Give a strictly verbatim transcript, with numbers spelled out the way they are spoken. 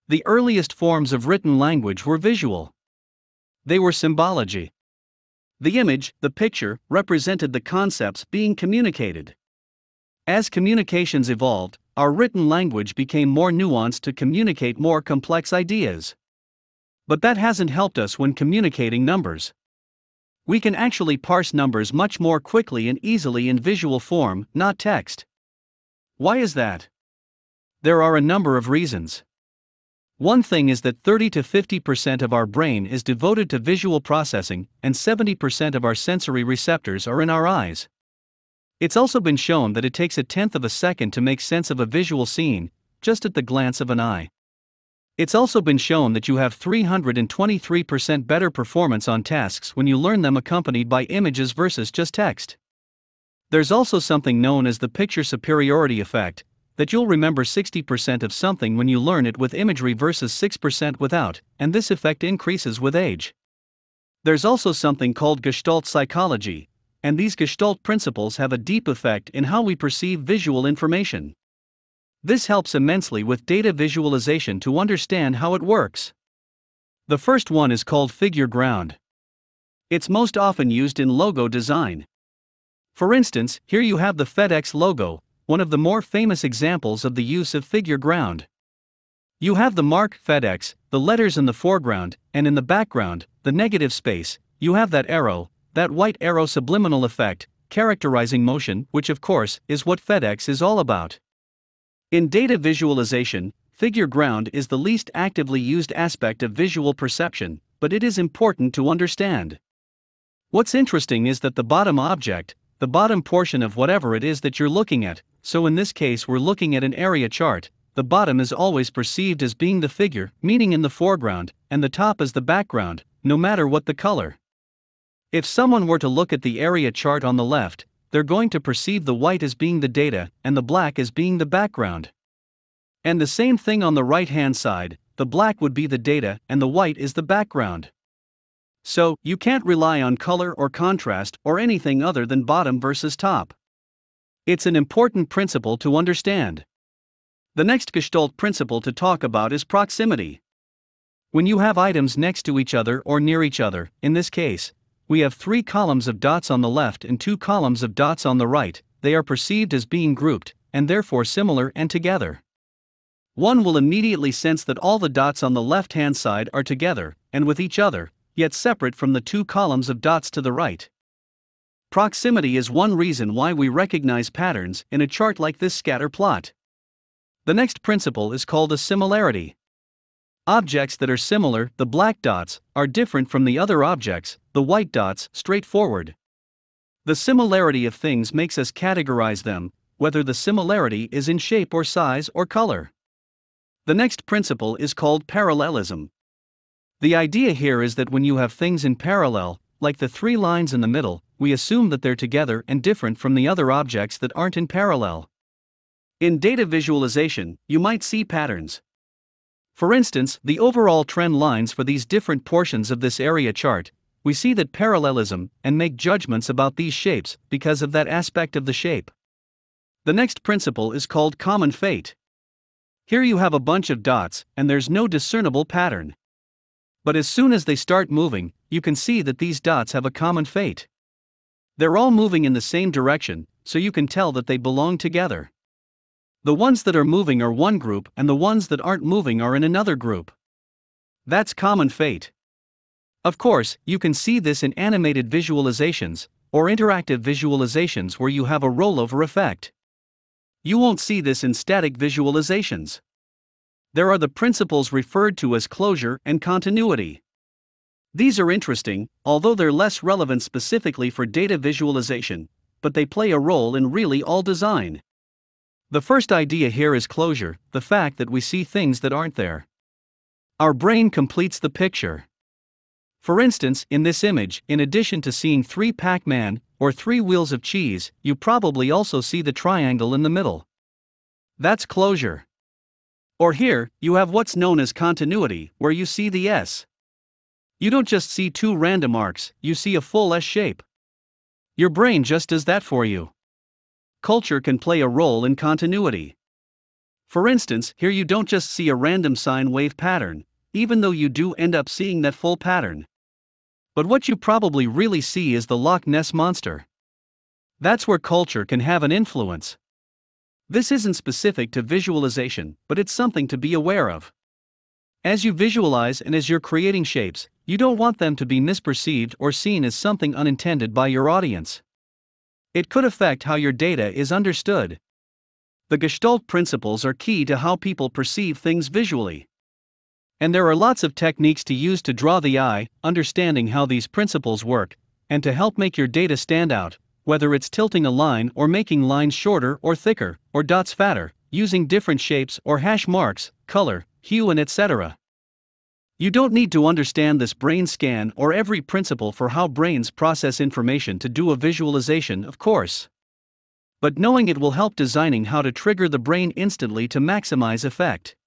The earliest forms of written language were visual. They were symbology. The image, the picture, represented the concepts being communicated. As communications evolved, our written language became more nuanced to communicate more complex ideas. But that hasn't helped us when communicating numbers. We can actually parse numbers much more quickly and easily in visual form, not text. Why is that? There are a number of reasons. One thing is that thirty to fifty percent of our brain is devoted to visual processing, and seventy percent of our sensory receptors are in our eyes. It's also been shown that it takes a tenth of a second to make sense of a visual scene, just at the glance of an eye. It's also been shown that you have three hundred twenty-three percent better performance on tasks when you learn them accompanied by images versus just text. There's also something known as the picture superiority effect, that you'll remember sixty percent of something when you learn it with imagery versus six percent without, and this effect increases with age. There's also something called gestalt psychology, and these gestalt principles have a deep effect in how we perceive visual information. This helps immensely with data visualization to understand how it works. The first one is called figure ground. It's most often used in logo design. For instance, here you have the FedEx logo, one of the more famous examples of the use of figure ground. You have the mark FedEx, the letters in the foreground, and in the background, the negative space, you have that arrow, that white arrow subliminal effect, characterizing motion, which of course, is what FedEx is all about. In data visualization, figure ground is the least actively used aspect of visual perception, but it is important to understand. What's interesting is that the bottom object, the bottom portion of whatever it is that you're looking at, so in this case we're looking at an area chart, the bottom is always perceived as being the figure, meaning in the foreground, and the top is the background, no matter what the color. If someone were to look at the area chart on the left, they're going to perceive the white as being the data, and the black as being the background. And the same thing on the right-hand side, the black would be the data, and the white is the background. So, you can't rely on color or contrast or anything other than bottom versus top. It's an important principle to understand. The next Gestalt principle to talk about is proximity. When you have items next to each other or near each other, in this case, we have three columns of dots on the left and two columns of dots on the right, they are perceived as being grouped, and therefore similar and together. One will immediately sense that all the dots on the left-hand side are together, and with each other, yet separate from the two columns of dots to the right. Proximity is one reason why we recognize patterns in a chart like this scatter plot. The next principle is called a similarity. Objects that are similar, the black dots, are different from the other objects, the white dots, straightforward. The similarity of things makes us categorize them, whether the similarity is in shape or size or color. The next principle is called parallelism. The idea here is that when you have things in parallel, like the three lines in the middle, we assume that they're together and different from the other objects that aren't in parallel. In data visualization, you might see patterns. For instance, the overall trend lines for these different portions of this area chart, we see that parallelism and make judgments about these shapes because of that aspect of the shape. The next principle is called common fate. Here you have a bunch of dots, and there's no discernible pattern. But as soon as they start moving, you can see that these dots have a common fate. They're all moving in the same direction, so you can tell that they belong together. The ones that are moving are one group and the ones that aren't moving are in another group. That's common fate. Of course, you can see this in animated visualizations, or interactive visualizations where you have a rollover effect. You won't see this in static visualizations. There are the principles referred to as closure and continuity. These are interesting, although they're less relevant specifically for data visualization, but they play a role in really all design. The first idea here is closure, the fact that we see things that aren't there. Our brain completes the picture. For instance, in this image, in addition to seeing three Pac-Man, or three wheels of cheese, you probably also see the triangle in the middle. That's closure. Or here, you have what's known as continuity, where you see the S. You don't just see two random arcs, you see a full S shape. Your brain just does that for you. Culture can play a role in continuity. For instance, here you don't just see a random sine wave pattern, even though you do end up seeing that full pattern. But what you probably really see is the Loch Ness Monster. That's where culture can have an influence. This isn't specific to visualization, but it's something to be aware of. As you visualize and as you're creating shapes, you don't want them to be misperceived or seen as something unintended by your audience. It could affect how your data is understood. The Gestalt principles are key to how people perceive things visually. And there are lots of techniques to use to draw the eye, understanding how these principles work, and to help make your data stand out, whether it's tilting a line or making lines shorter or thicker, or dots fatter, using different shapes or hash marks, color, hue, and et cetera. You don't need to understand this brain scan or every principle for how brains process information to do a visualization, of course. But knowing it will help designing how to trigger the brain instantly to maximize effect.